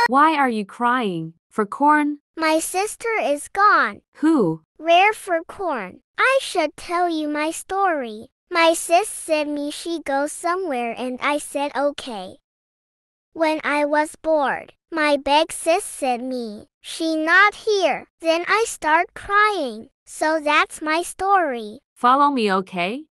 Why are you crying? Furcorn? My sister is gone. Who? Rare Furcorn. I should tell you my story. My sis said me she goes somewhere and I said okay. When I was bored, my big sis said me, she not here. Then I start crying. So that's my story. Follow me, okay?